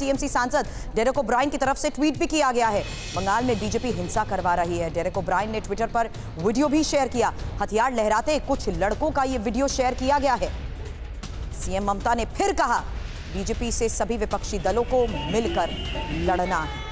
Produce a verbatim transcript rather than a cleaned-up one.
TMC सांसद Derek O'Brien की तरफ से ट्वीट भी किया गया है। बंगाल में बीजेपी हिंसा करवा रही है। डेरेक ओब्रायन ने ट्विटर पर वीडियो भी शेयर किया। हथियार लहराते कुछ लड़कों का यह वीडियो शेयर किया गया है। सीएम ममता ने फिर कहा, बीजेपी से सभी विपक्षी दलों को मिलकर लड़ना है।